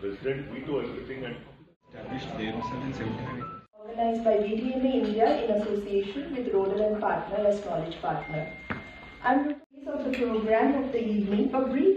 President veto everything and established themselves in 79. Organized by VDMA India in association with Rodel and Partner as knowledge partner. I'm the face of the program of the evening. A brief